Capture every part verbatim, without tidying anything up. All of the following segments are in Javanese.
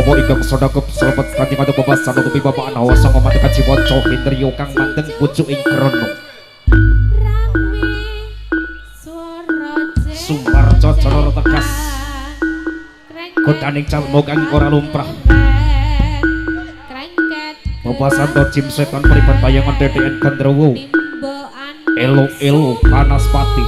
Bobo ingkang sodakep selamat kanthi madhep bebasan nutupi babaan hawa sang mati kaji waca Hendriyo kang mandeng pucuk ing krono Sumarjo Joloro tegas godaning calmo kang ora lumrah bebasan to jim setan periban bayangan D D N Gandrowo elo elo panas pati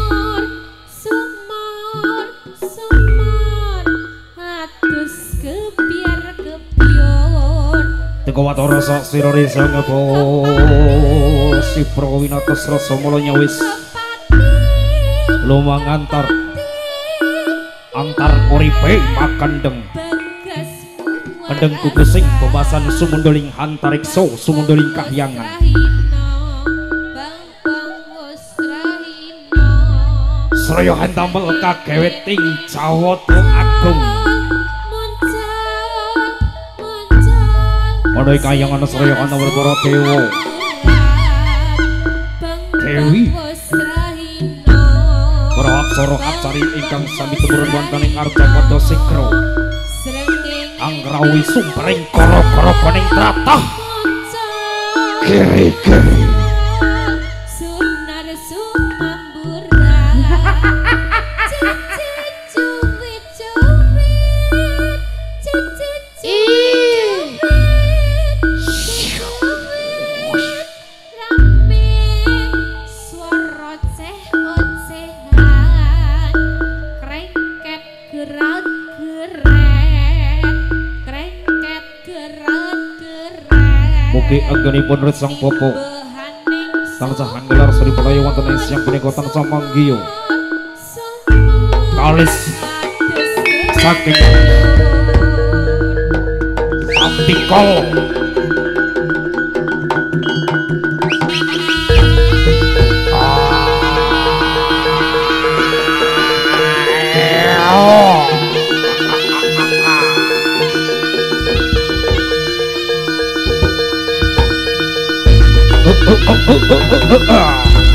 Kawatara sak sira risa ngebo si Prawinatos rasa mulanya wis lumang antar antar uripe makandeng kendeng kugesing bebasan sumundeling hantarikso sumundeling kahyangan Sraya handamel kageweting Jawata Agung Padai kayangan Sraya ana werkara dewa Dewi para aksara kacari ingkang sami tumurun wonten ing Arjapada Sikra anggrawi sumpering kara-kara koning tratah kiri-kiri Mugi anggenipun resang popo tansah anggelar sri padayo wonten ing siang punika tansah manggiya kalis saking Antikol Oh, oh, oh, oh, oh, oh.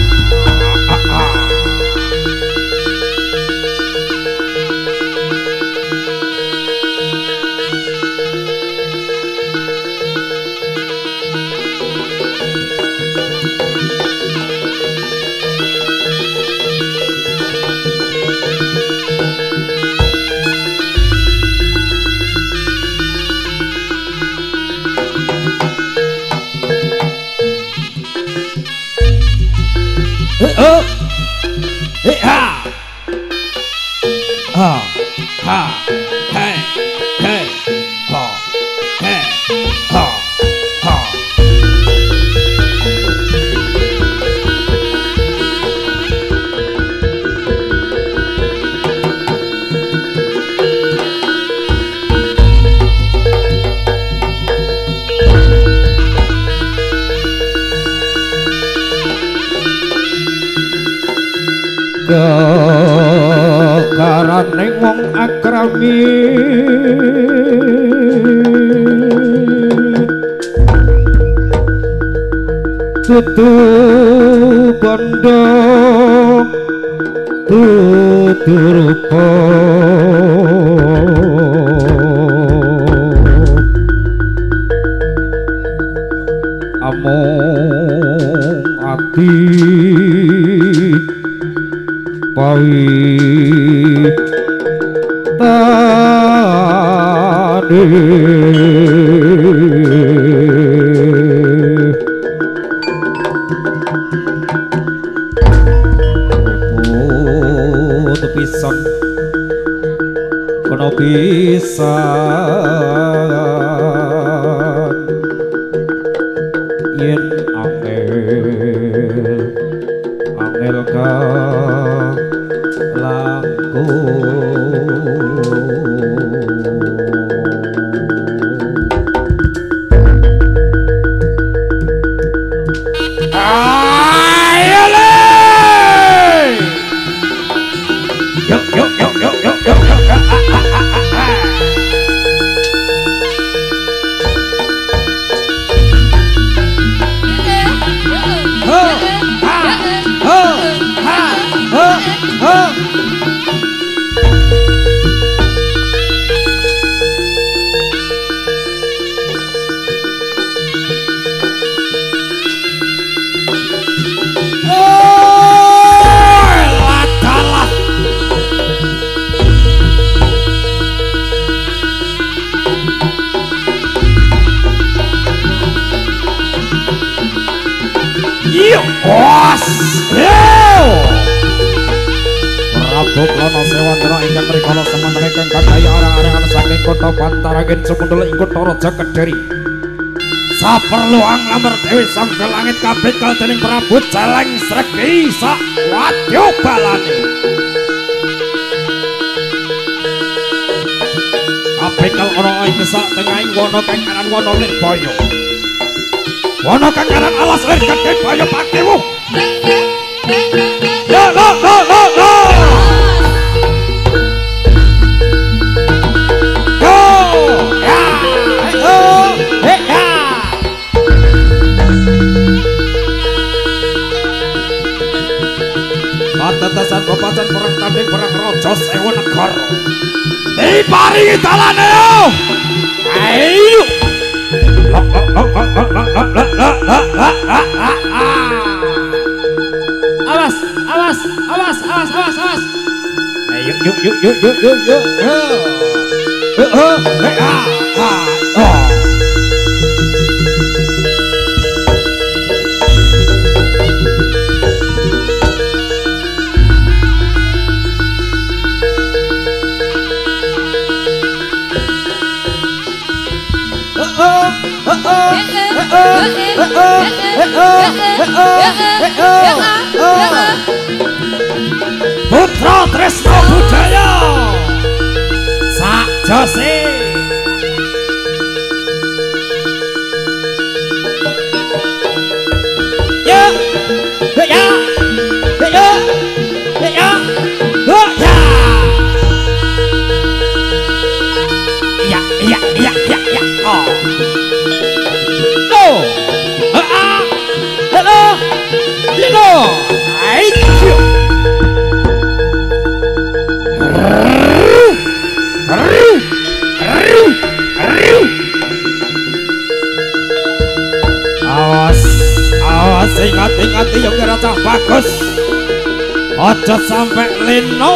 Oh, hey, ha, ha, ha, hey, hey, ha, hey, ha, ha. Kekaraning wong akrami tutu bondo tutu rupa among ati pawi tadi oh tepisan kono pisan yen angel angel ka Prabu Plana Sewandra ingkang rikala semanten ingkang kadaya arah-arahan saking kota Pantaragen Sumundul ing kutha Raja Kediri. Saperlu anglamar Dewi Sambil Langit kabekal dening Prabu Celeng Sregi sak wadya balane. Kabekal ana ing sak tengahing wana kang aran wana Lirboyo. Wana kang aran alas lir gedhe Boyo Pakewu. La la la la la. Go! Ya! Ayo! He ya! Patetasan bebacan perang tanding perang Raja Sewu Negara. Diparingi dalane yo. Ayo. Awas, awas, awas, awas, awas, awas. Ayo yuk yuk yuk yuk yuk yuk. Yuk. Oh, eh ah. Oh. Putra Tresna Budaya sak jose ya ya ya ya ya ya ya ya ya ya oh oh ah hello hello ayo awas awas ingat-ingat yang kira cah bagus ojo sampai lino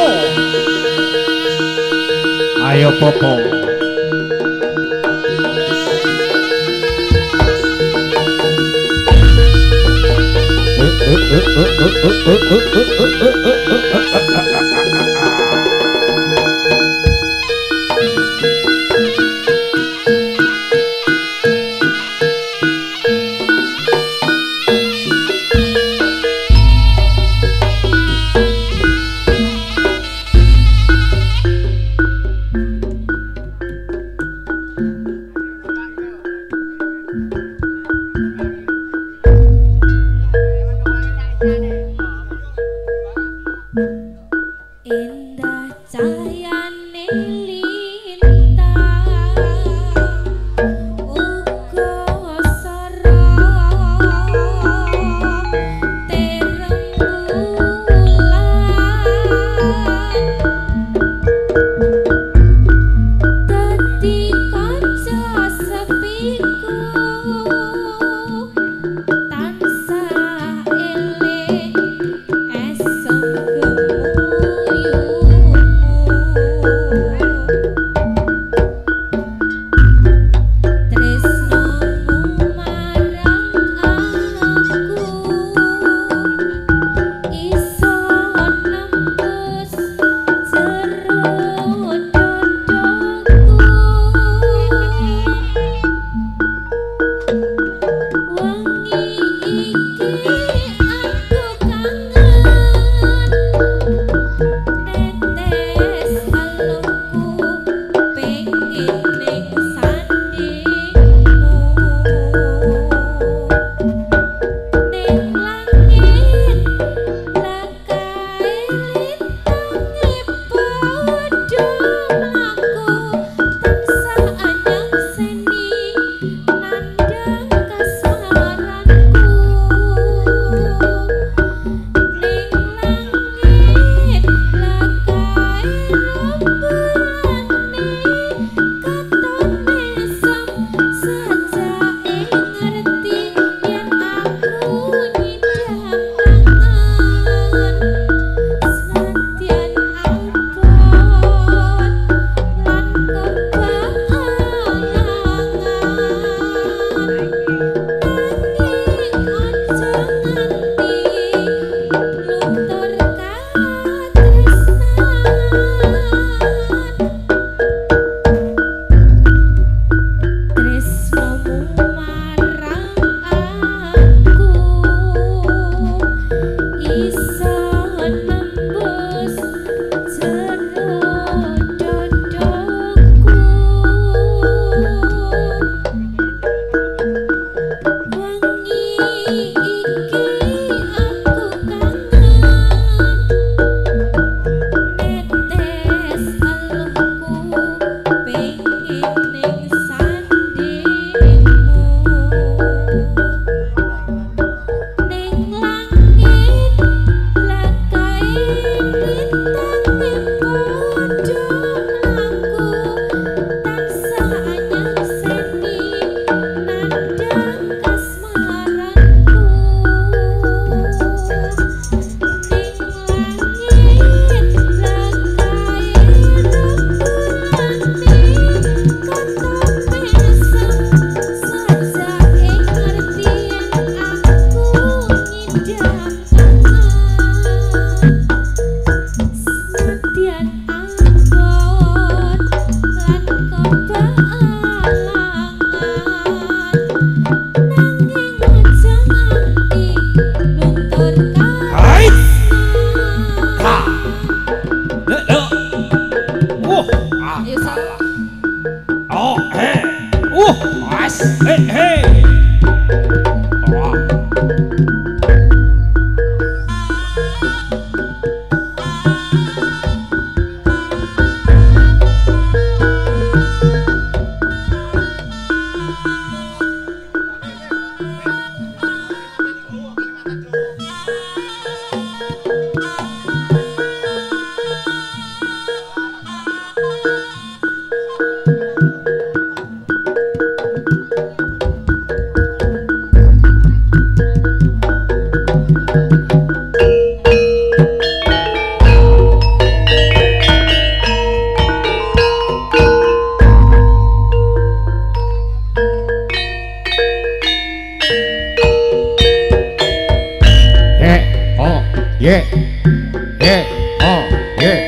ayo popo indah cahayane lintang uga sorong tereng bulan dadi kanca sepiku tansah eling esok kemuyumu Hei hei. Wah. Yeah, yeah, oh, yeah.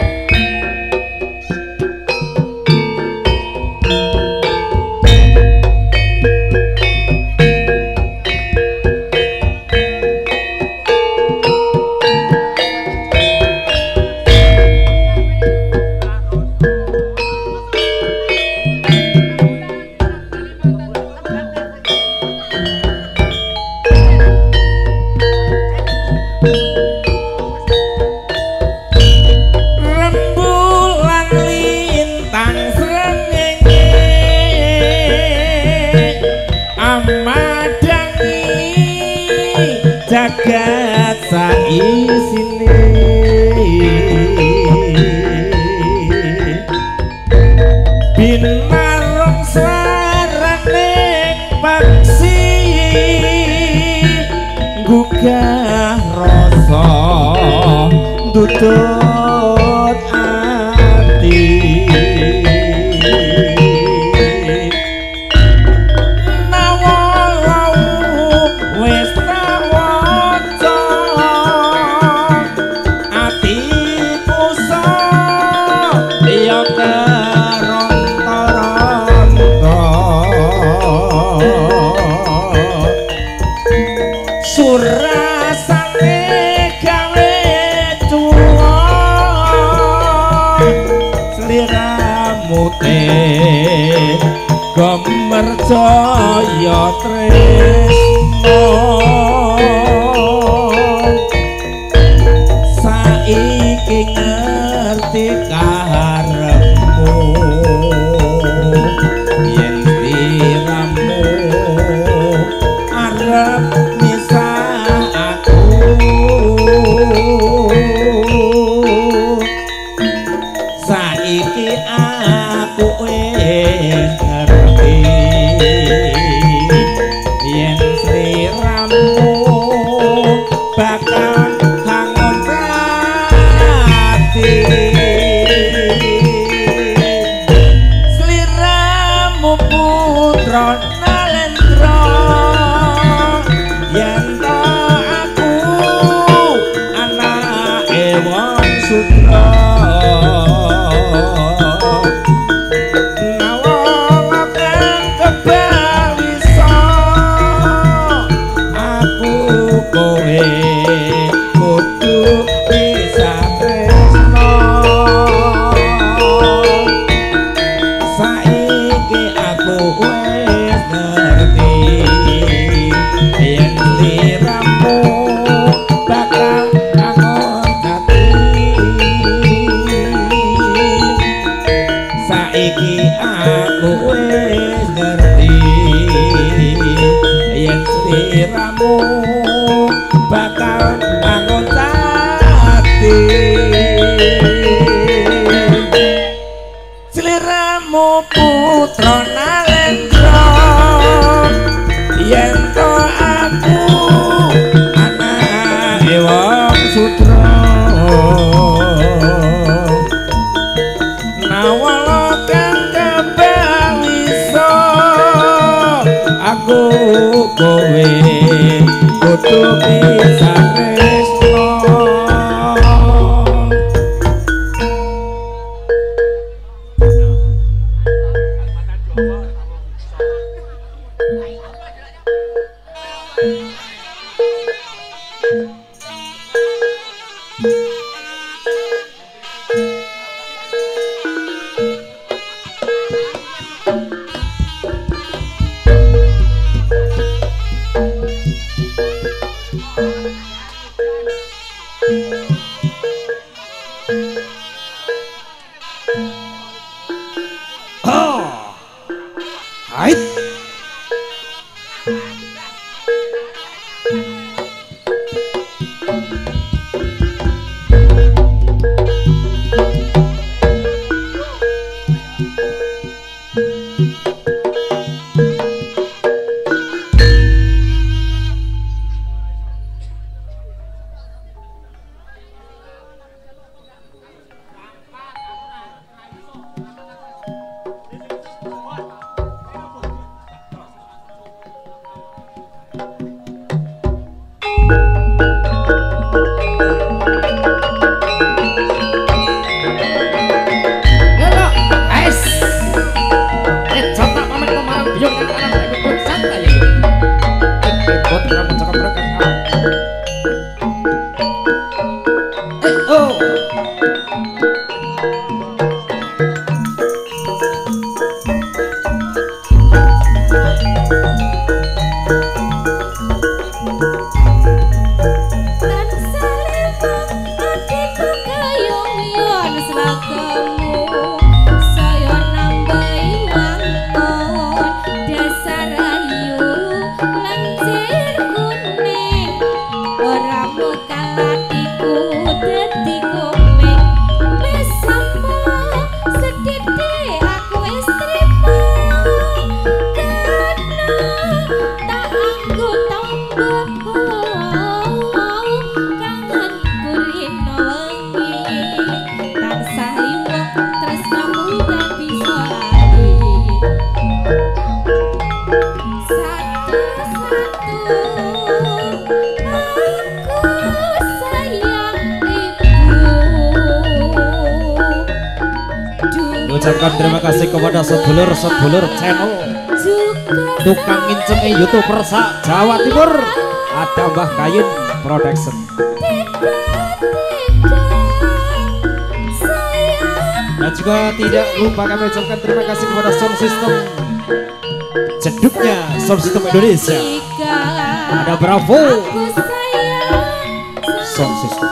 Jagat saisine binarong swaraning paksi gugah rasa ndudut ati Gemerjaya tresno saiki ngerti karepmu yen sliramu arep misah aku saiki aku wis yen sliramu bakal hangon ati sliramu putra Nalendra yen to aku anake wong sutra sliramu bakal bangun hati sliramu putra Nalendra yen to aku anake wong sutra nawala kang kebawisa aku kowe Ucapkan terima kasih kepada sedulur-sedulur channel tukang ngincenge YouTuber sa Jawa Timur, ada Mbah Kayun Production. Dan juga tidak lupa kami ucapkan terima kasih kepada sound system jeduknya sound system Indonesia, ada Bravo sound system.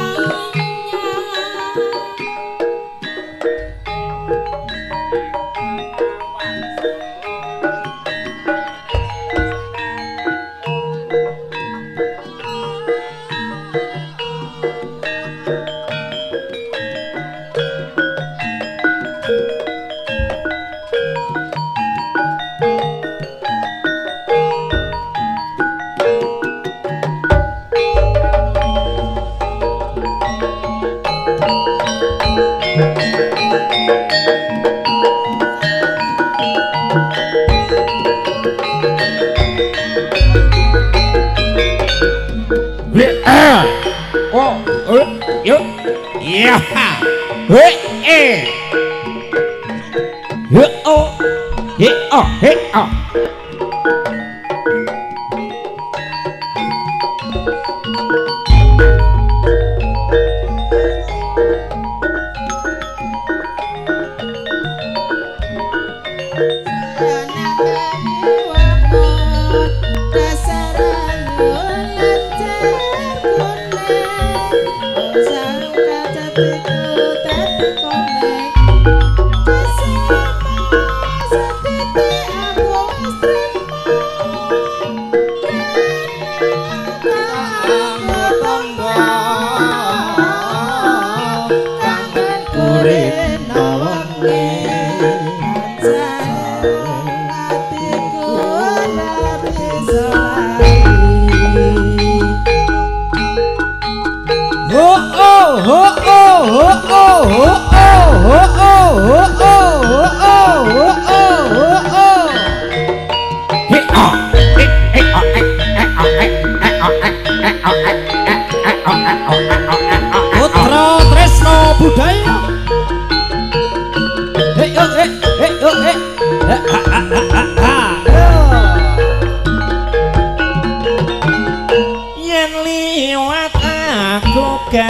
Yen liwat aku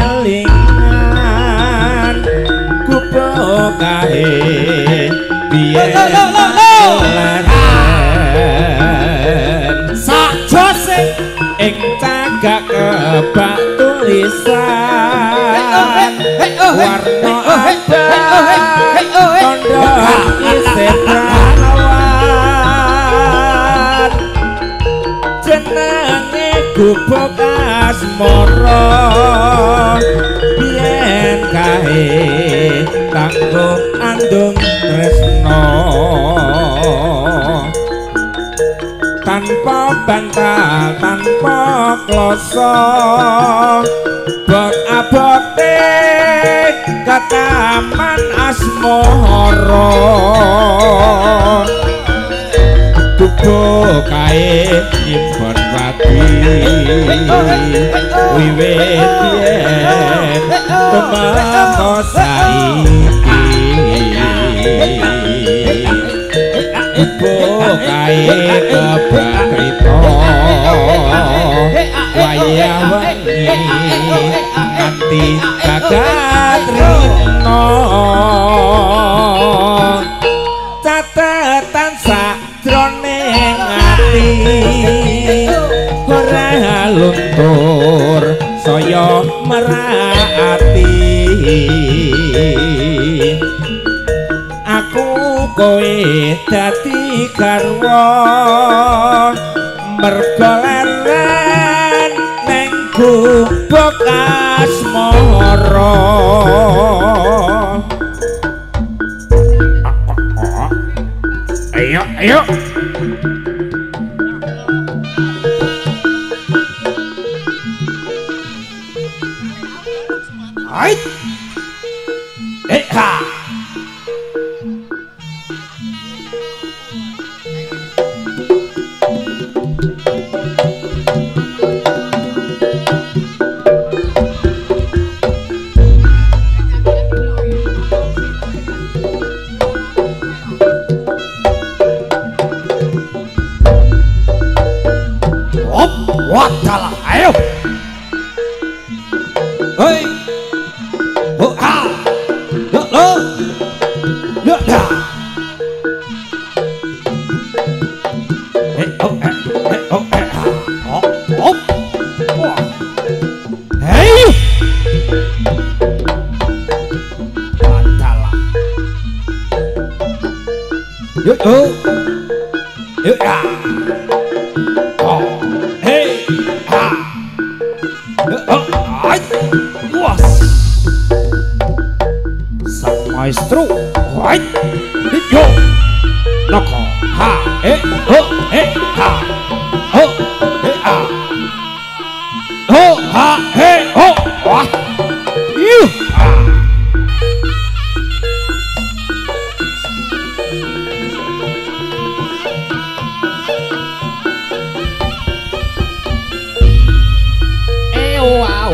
kelingan kupo kae biyen sajose ing cagak kebak tulisan warna abang tondo isih prawan jenenge gubuk asmara biyen kae kanggo andung tresno tanpa bantal tanpa kloso bot abote kataman asmara tubuh kae nyimpen wati wiwit yen tumeka saiki tubuh kae kebakrita wayah wengi nganti katrina catetan sakjroning ati ora luntur saya merati aku kowe dadi garwa merga leren ning gubuk asmara ayo ayo Ait eh ha Op, wadalah, ayo. Hei, oh ah, lo lo, lo dah. Hei, oh eh, hei, oh eh, ah, oh, oh, wah, hei, wadalah. Yuk, yuk, yuk ah. Maestro, right? Yo, noko, ha, eh, ho, eh, ha, ho, eh, ha, ho, ha, eh, ho, wah, yu, ha. Eh, wow.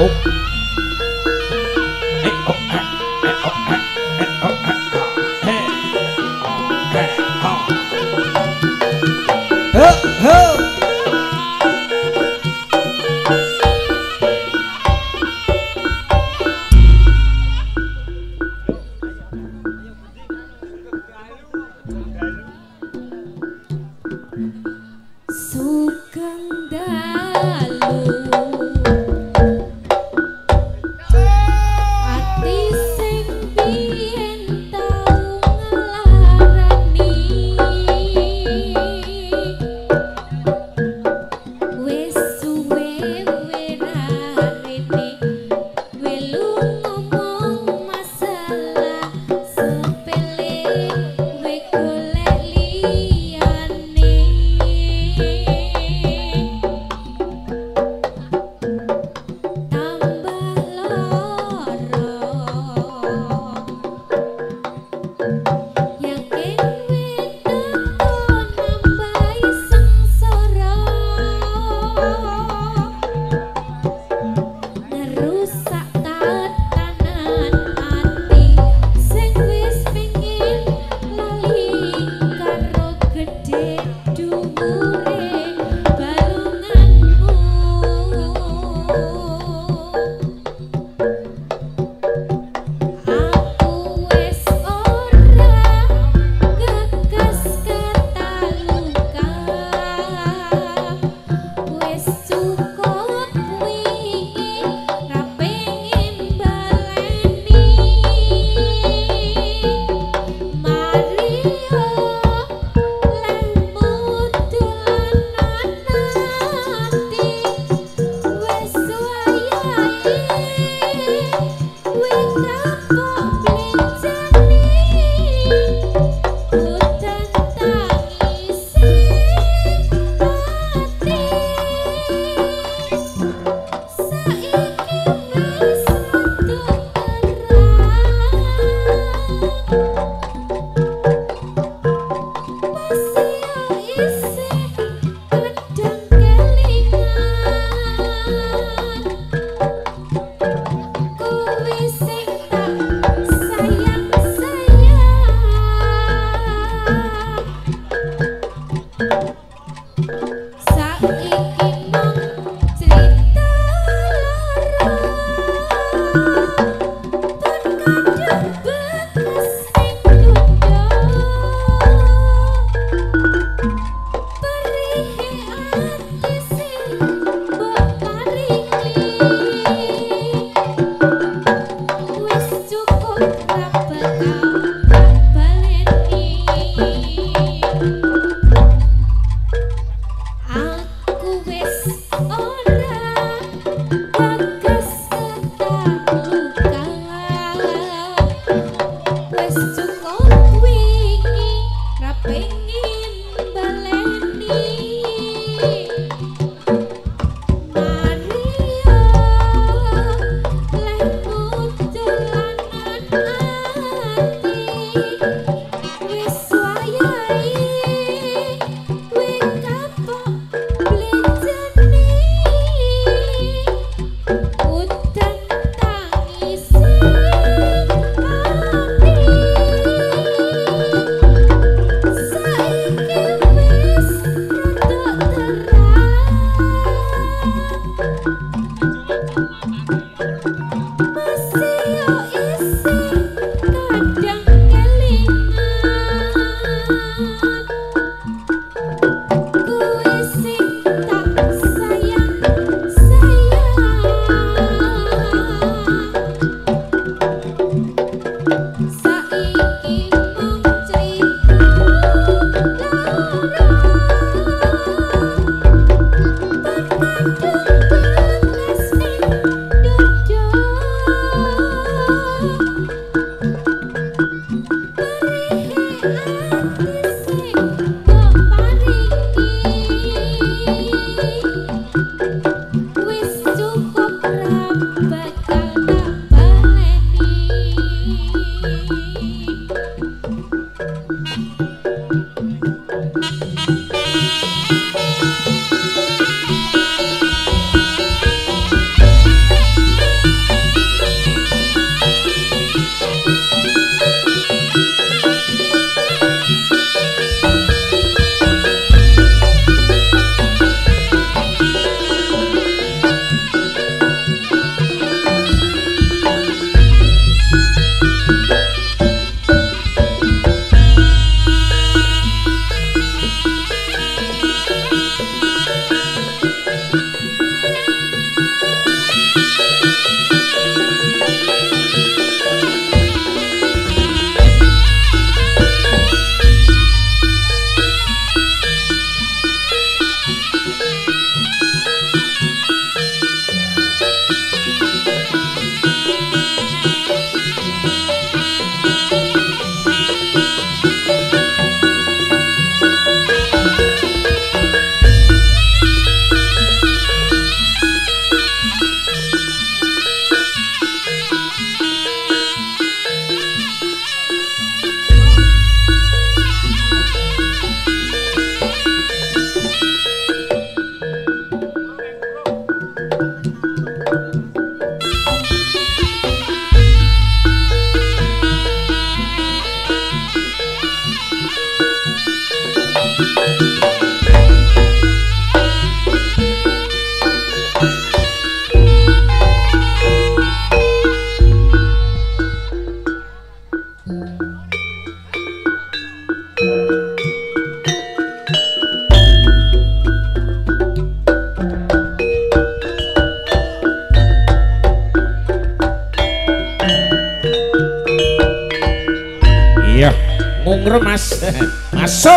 Iya, ngungre Mas. Masuk.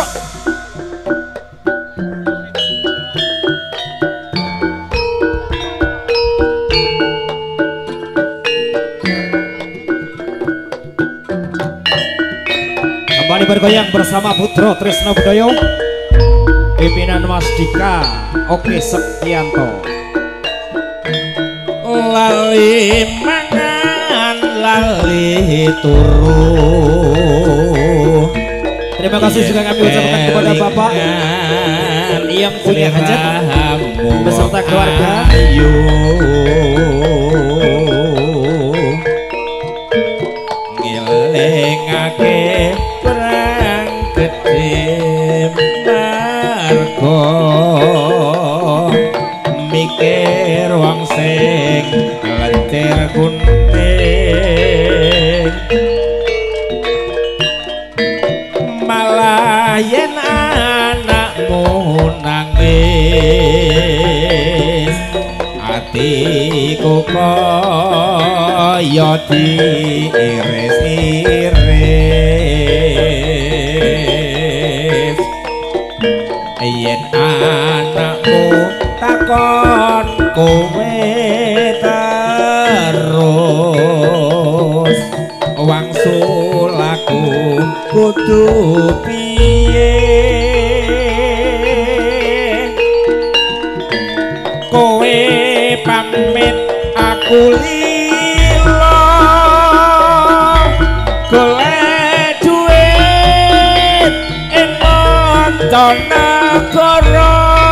Kembali bergoyang bersama Putra Trisno Budoyo, pimpinan Mas Dika Oke Septianto. Lali mangan, lali turu. Terima kasih juga kami ucapkan kepada Bapak yang punya hajat beserta keluarga. Ayu. Ngilingake perang gede margo mikir wong sing lentir kuning malah yen anakmu nangis atiku kaya diiris-iris yen anakmu takon kowe terus wangsul aku kudu piye kowe pamit aku lilo golek duit ing mancanegara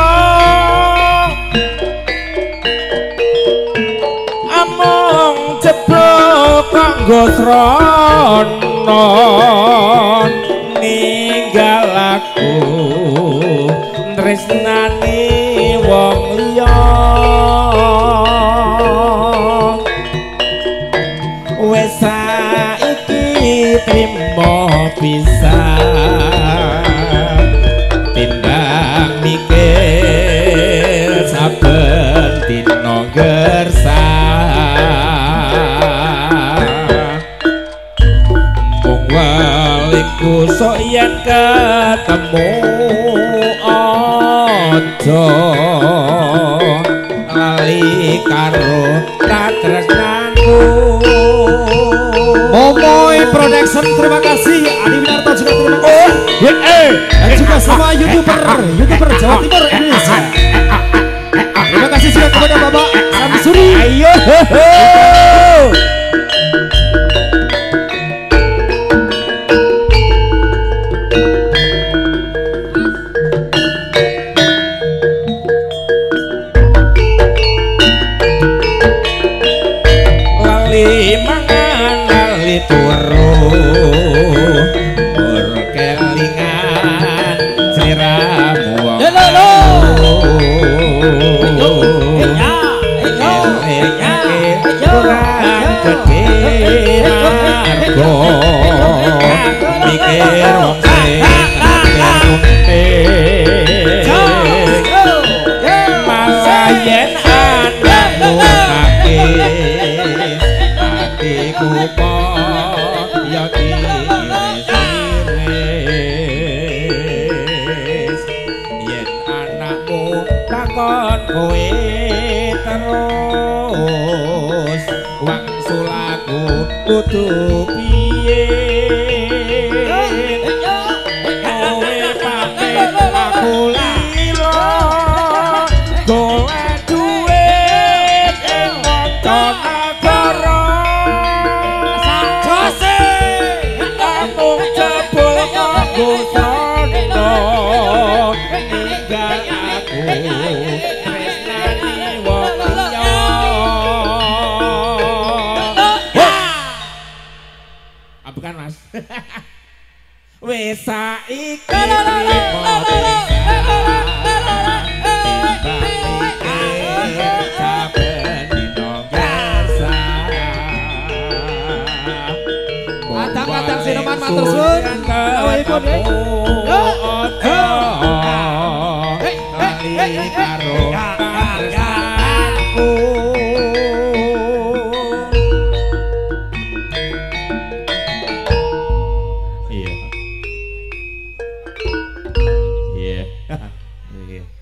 amung jeblok kanggo srana ninggal aku tresnani wong liya wis saiki trimo pisan timbang mikir saben dina gersah mung waliku sok yen ketemu aja lali karo katresnanku. Momoy Production terima kasih, Adi Winarto juga terima kasih. Oh, eh, Dan juga semua youtuber youtuber Jawa Timur Indonesia. Terima kasih juga kepada Bapak Samsuri. ayo. Lali mangan, lali turu, berkelingan sliramu wong kurang gede margo mikir wong sing malah yen anakmu nangis atiku kaya diiris-iris yen anakmu takon kowe terus wangsul aku kudu piye kowe pamit aku lilo golek duit ing mancanegara jose amung jebul kanggo srana ninggal aku tresnani wong liya. Bukan Mas. Wis saiki Kadang-kadang sineman matur suwun. Awakipun karo katresnanku. Iya.